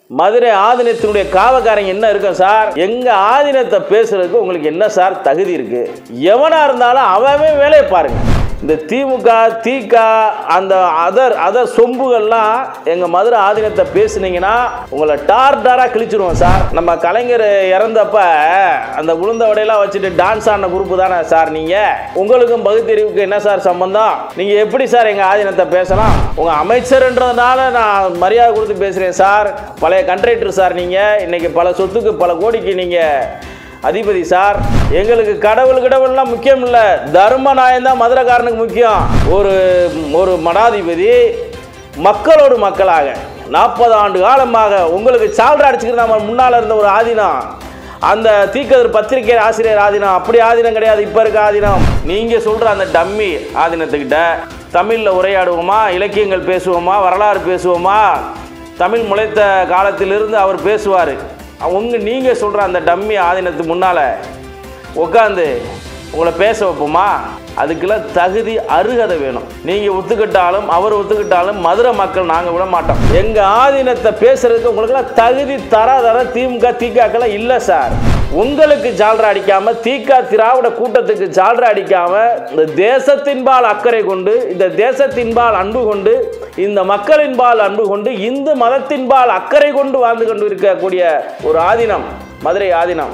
மதுரை ஆதீனத்தினுடைய காவக்காரங்க என்ன இருக்கும் சார்? எங்க ஆதீனத்தை பேசுறதுக்கு உங்களுக்கு என்ன சார் தகுதி இருக்கு? எவனா இருந்தாலும் அவன் வேலையை பாருங்க. இந்த திமுக திக அந்த அதர் சொம்புகள்லாம் எங்க மதுரை ஆதீனத்தை பேசுனீங்கன்னா உங்களை டாரா கிழிச்சிருவோம் சார். நம்ம கலைஞர் இறந்தப்ப அந்த உளுந்த வடையெல்லாம் வச்சுட்டு டான்ஸ் ஆடின குரூப் தானே சார் நீங்க? உங்களுக்கும் பகுத்தறிவுக்கு என்ன சார் சம்பந்தம்? நீங்க எப்படி சார் எங்க ஆதீனத்தை பேசலாம்? உங்க அமைச்சர்ன்றதுனால நான் மரியாதை கொடுத்து பேசுறேன் சார். பழைய கண்ட்ராக்டர் சார் நீங்க. இன்னைக்கு பல சொத்துக்கு பல கோடிக்கு நீங்க அதிபதி சார். எங்களுக்கு கடவுள்லாம் முக்கியம் இல்லை, தர்ம நாயம் தான் மதுரைக்காரனுக்கு முக்கியம். ஒரு மடாதிபதி மக்களோடு மக்களாக 40 ஆண்டு காலமாக உங்களுக்கு சால்ரா அடிச்சுக்கிட்டு நம்ம முன்னால் இருந்த ஒரு ஆதீனம், அந்த தீக்கதிர் பத்திரிகை ஆசிரியர் ஆதீனம் அப்படி ஆதீனம் கிடையாது. இப்போ இருக்க ஆதீனம் நீங்கள் சொல்கிற அந்த டம்மி ஆதீனத்துக்கிட்ட தமிழில் உரையாடுவோமா, இலக்கியங்கள் பேசுவோமா, வரலாறு பேசுவோமா? தமிழ் முளைத்த காலத்திலிருந்து அவர் பேசுவார். நீங்கள் சொல்கிற அந்த டம்மி ஆதீனத்துக்கு முன்னால் உட்காந்து உங்களை பேச வைப்போமா? அதுக்கெல்லாம் தகுதி அருகதை வேணும். நீங்கள் ஒத்துக்கிட்டாலும் அவர் ஒத்துக்கிட்டாலும் மதுரை மக்கள் நாங்கள் விட மாட்டோம். எங்கள் ஆதீனத்தை பேசுறதுக்கு உங்களுக்கெல்லாம் தகுதி தர திமுக திகாக்கெல்லாம் இல்லை சார். உங்களுக்கு ஜால்ரா அடிக்காம, திக திராவிட கூட்டத்துக்கு ஜால்ரா அடிக்காம, இந்த தேசத்தின்பால் அக்கறை கொண்டு, இந்த தேசத்தின்பால் அன்பு கொண்டு, இந்த மக்களின்பால் அன்பு கொண்டு, இந்து மதத்தின்பால் அக்கறை கொண்டு வாழ்ந்து கொண்டு இருக்கக்கூடிய ஒரு ஆதீனம் மதுரை ஆதீனம்.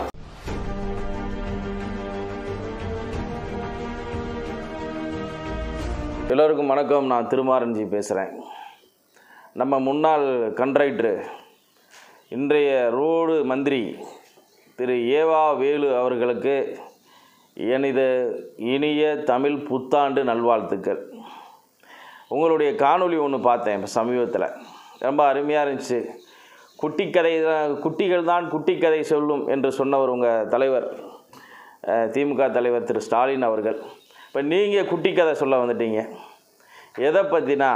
எல்லோருக்கும் வணக்கம். நான் திருமாரன்ஜி பேசுகிறேன். நம்ம முன்னாள் கண்ட்ராக்டரு, இன்றைய ரோடு மந்திரி திரு ஏவா வேலு அவர்களுக்கு எனது இனிய தமிழ் புத்தாண்டு நல்வாழ்த்துக்கள். உங்களுடைய காணொளி ஒன்று பார்த்தேன் இப்போ சமீபத்தில், ரொம்ப அருமையாக இருந்துச்சு. குட்டிகள் தான் குட்டி கதை சொல்லும் என்று சொன்னவர் உங்கள் தலைவர், திமுக தலைவர் திரு ஸ்டாலின் அவர்கள். இப்போ நீங்கள் குட்டி கதை சொல்ல வந்துட்டீங்க. எதை பற்றினா,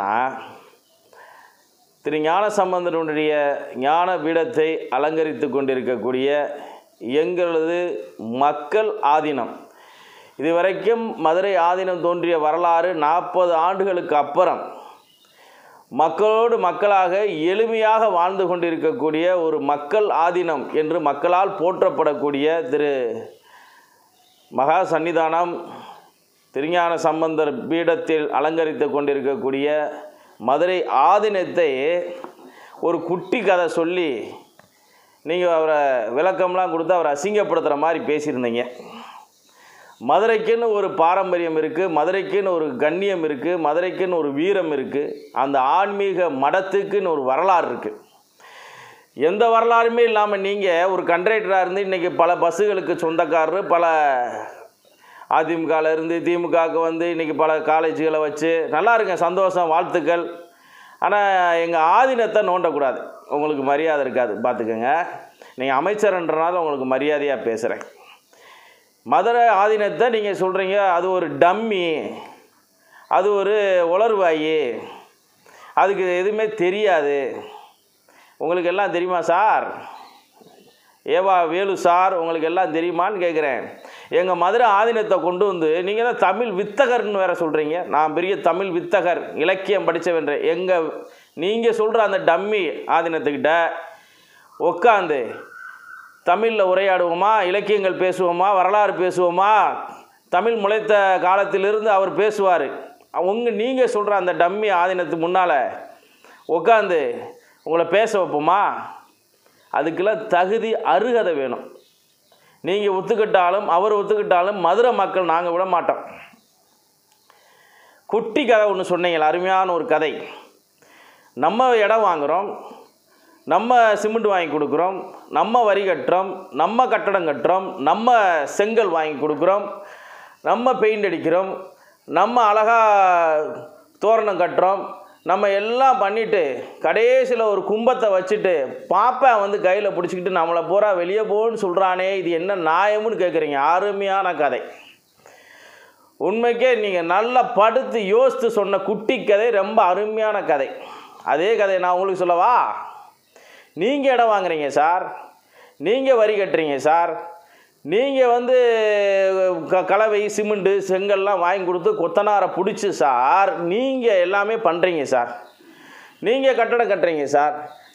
திரு ஞானசம்பந்தனுடைய ஞான பீடத்தை அலங்கரித்து கொண்டிருக்கக்கூடிய எங்களது மக்கள் ஆதீனம். இதுவரைக்கும் மதுரை ஆதீனம் தோன்றிய வரலாறு 40 ஆண்டுகளுக்கு அப்புறம் மக்களோடு மக்களாக எளிமையாக வாழ்ந்து கொண்டிருக்கக்கூடிய ஒரு மக்கள் ஆதீனம் என்று மக்களால் போற்றப்படக்கூடிய திரு மகா சன்னிதானம் திருஞான சம்பந்தர் பீடத்தில் அலங்கரித்து கொண்டிருக்கக்கூடிய மதுரை ஆதீனத்தை ஒரு குட்டி கதை சொல்லி நீங்கள் அவரை விளக்கம்லாம் கொடுத்து அவரை அசிங்கப்படுத்துகிற மாதிரி பேசியிருந்தீங்க. மதுரைக்குன்னு ஒரு பாரம்பரியம் இருக்குது, மதுரைக்குன்னு ஒரு கண்ணியம் இருக்குது, மதுரைக்குன்னு ஒரு வீரம் இருக்குது, அந்த ஆன்மீக மடத்துக்குன்னு ஒரு வரலாறு இருக்குது. எந்த வரலாறுமே இல்லாமல் நீங்கள் ஒரு கண்ட்ராக்டராக இருந்து இன்றைக்கி பல பஸ்ஸுகளுக்கு சொந்தக்காரர், பல அதிமுகலேருந்து திமுகவுக்கு வந்து இன்றைக்கி பல காலேஜுகளை வச்சு நல்லா இருங்க, சந்தோஷம், வாழ்த்துக்கள். ஆனால் எங்கள் ஆதீனத்தை நோண்டக்கூடாது, உங்களுக்கு மரியாதை இருக்காது, பார்த்துக்கோங்க. நீங்கள் அமைச்சர்ன்றனால உங்களுக்கு மரியாதையாக பேசுகிறேன். மதுரை ஆதீனத்தை நீங்கள் சொல்கிறீங்க அது ஒரு டம்மி, அது ஒரு உளறுவாயி, அதுக்கு எதுவுமே தெரியாது. உங்களுக்கு எல்லாம் தெரியுமா சார்? ஏவா வேலு சார், உங்களுக்கு எல்லாம் தெரியுமான்னு கேட்குறேன். எங்கள் மதுரை ஆதீனத்தை கொண்டு வந்து நீங்கள் தான் தமிழ் வித்தகர்னு வேறு சொல்கிறீங்க. நான் பெரிய தமிழ் வித்தகர், இலக்கியம் படித்தவன்ற நீங்கள் சொல்கிற அந்த டம்மி ஆதீனத்துக்கிட்ட உட்காந்து தமிழில் உரையாடுவோமா, இலக்கியங்கள் பேசுவோமா, வரலாறு பேசுவோமா? தமிழ் முளைத்த காலத்திலிருந்து அவர் பேசுவார். நீங்கள் சொல்கிற அந்த டம்மி ஆதீனத்துக்கு முன்னால் உட்காந்து உங்களை பேச வைப்போமா? அதுக்கெல்லாம் தகுதி அருகதை வேணும். நீங்கள் ஒத்துக்கிட்டாலும் அவர் ஒத்துக்கிட்டாலும் மதுரை மக்கள் நாங்கள் விட மாட்டோம். குட்டி கதை ஒன்று சொன்னீங்களா, அருமையான ஒரு கதை. நம்ம இடம் வாங்குகிறோம், நம்ம சிமெண்ட் வாங்கி கொடுக்குறோம், நம்ம வரி கட்டுறோம், நம்ம கட்டடம் கட்டுறோம், நம்ம செங்கல் வாங்கி கொடுக்குறோம், நம்ம பெயிண்ட் அடிக்கிறோம், நம்ம அழகாக தோரணம் கட்டுறோம், நம்ம எல்லாம் பண்ணிவிட்டு கடைசியில் ஒரு கும்பத்தை வச்சுட்டு பாப்பா வந்து கையில் பிடிச்சிக்கிட்டு நம்மளை பூரா வெளியே போன்னு சொல்கிறானே, இது என்ன நியாயம்னு கேட்குறீங்க. அருமையான கதை. உண்மைக்கே நீங்கள் நல்லா படுத்து யோசித்து சொன்ன குட்டி கதை ரொம்ப அருமையான கதை. அதே கதையை நான் உங்களுக்கு சொல்லவா? நீங்கள் இடம் வாங்குறீங்க சார், நீங்கள் வரி கட்டுறீங்க சார், நீங்கள் வந்து கலவை சிமெண்ட்டு செங்கல்லாம் வாங்கி கொடுத்து கொத்தனாரை பிடிச்சி சார் நீங்கள் எல்லாமே பண்ணுறீங்க சார், நீங்கள் கட்டடம் கட்டுறீங்க சார்,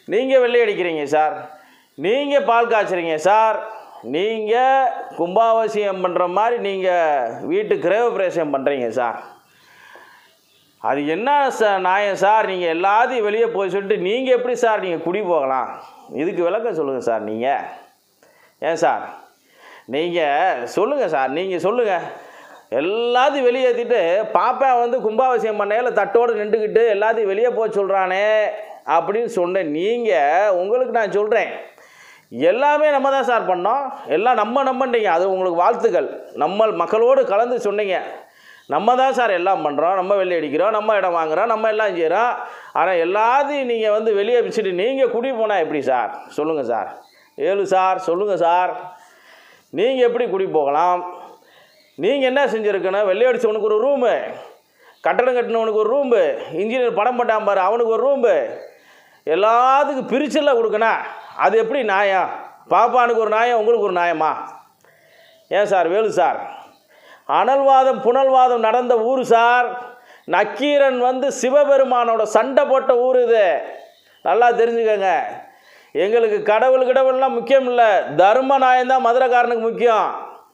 நீங்கள் வெள்ளை அடிக்கிறீங்க சார், நீங்கள் பால் காய்ச்சுறீங்க சார், நீங்கள் கும்பாபிஷேகம் பண்ணுற மாதிரி நீங்கள் வீட்டு கிரகப்பிரவேசம் பண்ணுறீங்க சார். அது என்ன சார் நியாயம் சார்? நீங்கள் எல்லாத்தையும் வெளியே போய் சொல்லிட்டு நீங்கள் எப்படி சார் நீங்கள் குடி போகலாம்? இதுக்கு விளக்கம் சொல்லுங்கள் சார். நீங்கள் ஏன் சார் நீங்கள் சொல்லுங்கள் சார், நீங்கள் சொல்லுங்கள். எல்லாத்தையும் வெளியேற்றிட்டு பாப்பா வந்து கும்பாபிஷேகம் பண்ணையில் தட்டோடு நின்றுக்கிட்டு எல்லாத்தையும் வெளியே போக சொல்கிறானே அப்படின்னு சொன்னேன். நீங்கள் உங்களுக்கு நான் சொல்கிறேன், எல்லாமே நம்ம தான் சார் பண்ணோம், எல்லாம் நம்மன்றீங்க. அது உங்களுக்கு வாழ்த்துக்கள். நம்ம மக்களோடு கலந்து சொன்னீங்க. நம்ம தான் சார் எல்லாம் பண்ணுறோம், நம்ம வெள்ளை அடிக்கிறோம், நம்ம இடம் வாங்குகிறோம், நம்ம எல்லாம் செய்கிறோம். ஆனால் எல்லாத்தையும் நீங்கள் வந்து வெளியே வச்சுட்டு நீங்கள் குடி போனால் எப்படி சார்? சொல்லுங்கள் சார். சார் சொல்லுங்கள் சார், நீங்கள் எப்படி குடி போகலாம்? நீங்கள் என்ன செஞ்சுருக்கணும்? வெள்ளை அடித்தவனுக்கு ஒரு ரூமு, கட்டடம் கட்டினவனுக்கு ஒரு ரூம்பு, இன்ஜினியர் படம் போட்டான் பாரு அவனுக்கு ஒரு ரூம்பு, எல்லாத்துக்கும் பிரிச்செல்லாம் கொடுக்கணும். அது எப்படி நியாயம்? பாப்பானுக்கு ஒரு நியாயம், உங்களுக்கு ஒரு நியாயமா? ஏன் சார் வேலு சார், அனல்வாதம் புனல்வாதம் நடந்த ஊர் சார். நக்கீரன் வந்து சிவபெருமானோட சண்டை போட்ட ஊர் இது, நல்லா தெரிஞ்சுக்கங்க. எங்களுக்கு கடவுள்லாம் முக்கியம் இல்லை, தர்ம நியாயம்தான் மதுரைக்காரனுக்கு முக்கியம்.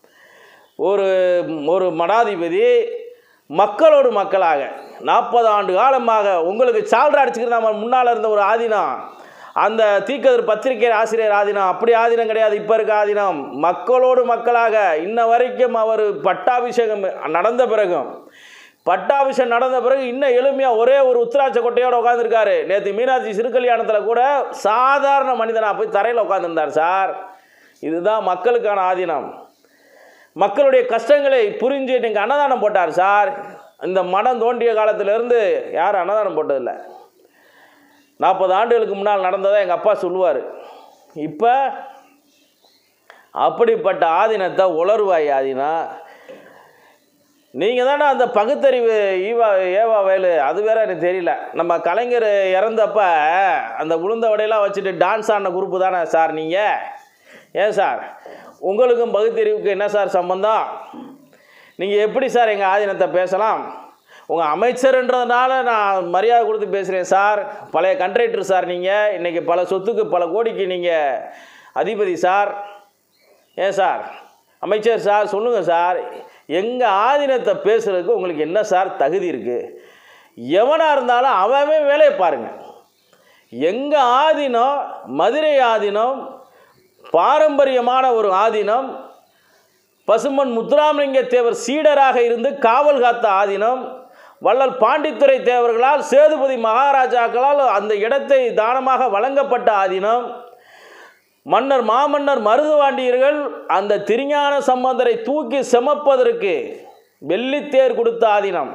ஒரு மடாதிபதி மக்களோடு மக்களாக 40 ஆண்டு காலமாக உங்களுக்கு சால்ரா அடிச்சுக்கிட்டு நம்ம முன்னால் இருந்த ஒரு ஆதீனம், அந்த தீக்கதிர் பத்திரிகை ஆசிரியர் ஆதீனம் அப்படி ஆதீனம் கிடையாது. இப்போ இருக்க ஆதீனம் மக்களோடு மக்களாக இன்ன வரைக்கும் அவர் பட்டாபிஷேகம் நடந்த பிறகு இன்னும் எளிமையாக ஒரே ஒரு உத்திராட்ச கொட்டையோடு உட்காந்துருக்காரு. நேற்று மீனாட்சி சிறுகல்யாணத்தில் கூட சாதாரண மனிதனாக போய் தரையில் உட்காந்துருந்தார் சார். இதுதான் மக்களுக்கான ஆதீனம். மக்களுடைய கஷ்டங்களை புரிஞ்சு நீங்கள் அன்னதானம் போட்டார் சார். இந்த மனம் தோன்றிய காலத்திலேருந்து யாரும் அன்னதானம் போட்டதில்லை. 40 ஆண்டுகளுக்கு முன்னால் நடந்ததை எங்கள் அப்பா சொல்லுவார். இப்போ அப்படிப்பட்ட ஆதீனத்தை உளறுவாய் ஆதீனம். நீங்கள் தானே அந்த பகுத்தறிவு ஏவா வேலு, அது வேற எனக்கு தெரியல. நம்ம கலைஞர் இறந்தப்ப அந்த உளுந்த வடையெல்லாம் வச்சுட்டு டான்ஸ் ஆடின குரூப்பு தானே சார் நீங்கள்? ஏன் சார் உங்களுக்கும் பகுத்தறிவுக்கு என்ன சார் சம்பந்தம்? நீங்கள் எப்படி சார் எங்கள் ஆதீனத்தை பேசலாம்? உங்கள் அமைச்சர்ன்றதுனால நான் மரியாதை கொடுத்து பேசுகிறேன் சார். பழைய கண்ட்ராக்டர் சார் நீங்கள், இன்றைக்கி பல சொத்துக்கு பல கோடிக்கு நீங்கள் அதிபதி சார். ஏன் சார் அமைச்சர் சார் சொல்லுங்கள் சார், எங்கள் ஆதீனத்தை பேசுகிறதுக்கு உங்களுக்கு என்ன சார் தகுதி இருக்குது? எவனாக இருந்தாலும் அவன் வேலையை பாருங்கள். எங்கள் ஆதீனம் மதுரை ஆதீனம் பாரம்பரியமான ஒரு ஆதீனம். பசும்பொன் முத்துராமலிங்க தேவர் சீடராக இருந்து காவல் காத்த ஆதீனம். வள்ளல் பாண்டித்துரை தேவர்களால் சேதுபதி மகாராஜாக்களால் அந்த இடத்தை தானமாக வழங்கப்பட்ட ஆதீனம். மாமன்னர் மருதுவாண்டியர்கள் அந்த திருஞான சம்பந்தரை தூக்கி செமப்பதற்கு வெள்ளித்தேர் கொடுத்த ஆதீனம்.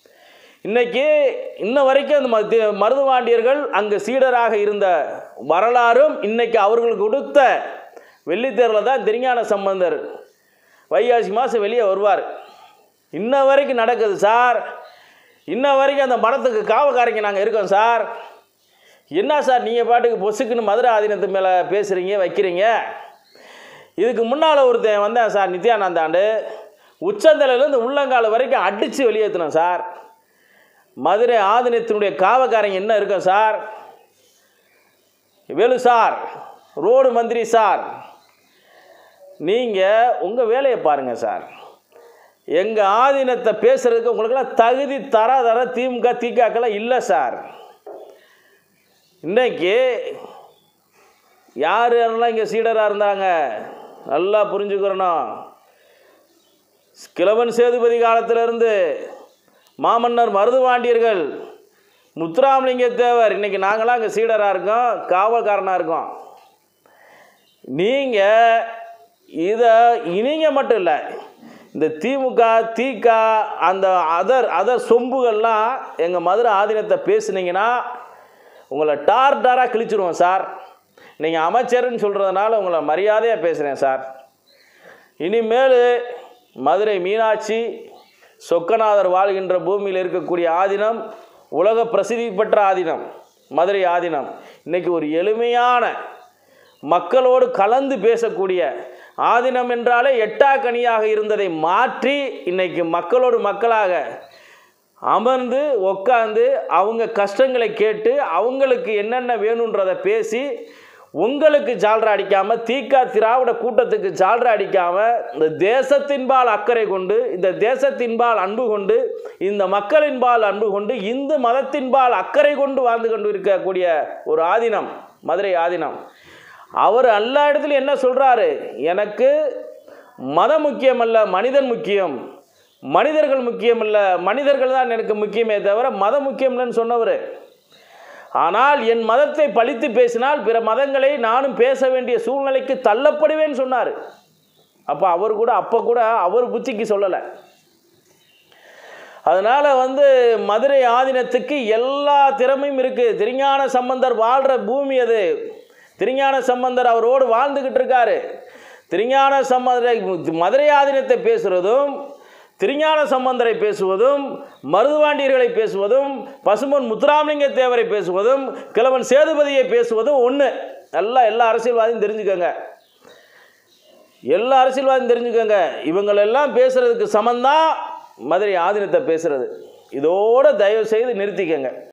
இன்ன வரைக்கும் அந்த மருதுவாண்டியர்கள் அங்கு சீடராக இருந்த வரலாறும் இன்னைக்கு அவர்களுக்கு கொடுத்த வெள்ளித்தேரில் தான் திருஞான சம்பந்தர் வைகாசி மாதம் வெளியே வருவார். இன்ன வரைக்கும் நடக்குது சார். இன்ன வரைக்கும் அந்த மடத்துக்கு காவக்காரங்க நாங்கள் இருக்கோம் சார். என்ன சார் நீங்கள் பாட்டுக்கு பொசுக்குன்னு மதுரை ஆதீனத்து மேலே பேசுகிறீங்க வைக்கிறீங்க? இதுக்கு முன்னால் ஒருத்தன் வந்தேன் சார், நித்யானந்தாண்டு உச்சந்தலையிலேருந்து உள்ளங்கால் வரைக்கும் அடித்து வெளியேற்றினோம் சார். மதுரை ஆதீனத்தினுடைய காவக்காரங்க என்ன இருக்கும் சார்? வேலு சார், ரோடு மந்திரி சார், நீங்கள் உங்கள் வேலையை பாருங்கள் சார். எங்கள் ஆதீனத்தை பேசுகிறதுக்கு உங்களுக்கெல்லாம் தகுதி தர திமுக திகாக்கெல்லாம் இல்லை சார். இன்றைக்கி யாரெல்லாம் இங்கே சீடராக இருந்தாங்க நல்லா புரிஞ்சுக்கிறணும். கிழவன் சேதுபதி காலத்திலிருந்து மாமன்னர் மருதுவாண்டியர்கள், முத்துராமலிங்க தேவர், இன்றைக்கி நாங்களாம் அங்கே சீடராக இருக்கோம், காவல்காரனாக இருக்கோம். நீங்கள் இதை இனிங்க மட்டும் இல்லை, இந்த திமுக திக அந்த அதர் சொம்புகள்லாம் எங்கள் மதுரை ஆதீனத்தை பேசுனீங்கன்னா உங்களை டாராக கிழிச்சிருவோம் சார். நீங்கள் அமைச்சர்னு சொல்கிறதுனால உங்களை மரியாதையாக பேசுகிறேன் சார். இனிமேல் மதுரை மீனாட்சி சொக்கநாதர் வாழ்கின்ற பூமியில் இருக்கக்கூடிய ஆதீனம் உலக பிரசித்தி பெற்ற ஆதீனம் மதுரை ஆதீனம். இன்றைக்கி ஒரு எளிமையான மக்களோடு கலந்து பேசக்கூடிய ஆதீனம் என்றாலே எட்டாக்கனியாக இருந்ததை மாற்றி இன்றைக்கி மக்களோடு மக்களாக அமர்ந்து உட்காந்து அவங்க கஷ்டங்களை கேட்டு அவங்களுக்கு என்னென்ன வேணுன்றதை பேசி உங்களுக்கு ஜால்ரா அடிக்காமல் தீகா திராவிட கூட்டத்துக்கு ஜால்ரா அடிக்காமல் இந்த தேசத்தின்பால் அக்கறை கொண்டு இந்த தேசத்தின்பால் அன்பு கொண்டு இந்த மக்களின்பால் அன்பு கொண்டு இந்து மதத்தின்பால் அக்கறை கொண்டு வாழ்ந்து கொண்டு இருக்கக்கூடிய ஒரு ஆதீனம் மதுரை ஆதீனம். அவர் எல்லா இடத்துலையும் என்ன சொல்கிறாரு, எனக்கு மதம் முக்கியமல்ல மனிதன் முக்கியம், மனிதர்கள் முக்கியமல்ல மனிதர்கள் தான் எனக்கு முக்கியமே தவிர மதம் முக்கியம் இல்லைன்னு சொன்னவர். ஆனால் என் மதத்தை பழித்து பேசினால் பிற மதங்களை நானும் பேச வேண்டிய சூழ்நிலைக்கு தள்ளப்படுவேன்னு சொன்னார். அப்போ கூட அவர் புத்திக்கு சொல்லலை. அதனால் மதுரை ஆதீனத்துக்கு எல்லா திறமையும் இருக்குது. திருஞான சம்பந்தர் வாழ்கிற பூமி அது. திருஞான சம்பந்தர் அவரோடு வாழ்ந்துக்கிட்டு இருக்காரு. திருஞான சம்பந்தரை மதுரை ஆதீனத்தை பேசுகிறதும் திருஞான சம்பந்தரை பேசுவதும் மருதுவாண்டியர்களை பேசுவதும் பசும்பொன் முத்துராமலிங்க தேவரை பேசுவதும் கிழவன் சேதுபதியை பேசுவதும் ஒன்று. எல்லா அரசியல்வாதியும் தெரிஞ்சுக்கோங்க, எல்லா அரசியல்வாதியும் தெரிஞ்சுக்கோங்க. இவங்களெல்லாம் பேசுகிறதுக்கு சமந்தான் மதுரை ஆதீனத்தை பேசுகிறது. இதோடு தயவு செய்து நிறுத்திக்கங்க.